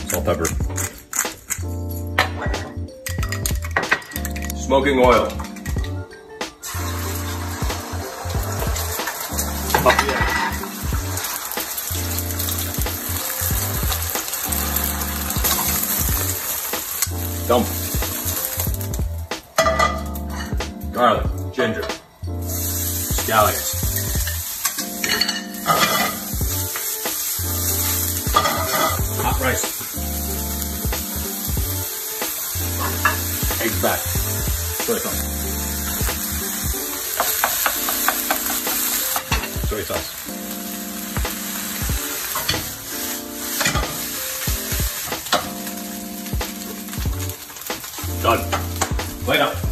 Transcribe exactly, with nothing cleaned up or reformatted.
Salt, pepper. Smoking oil. Dump. Garlic, ginger, scallions. Hot rice. Eggs back. Soy sauce. Soy sauce. Done. Light up.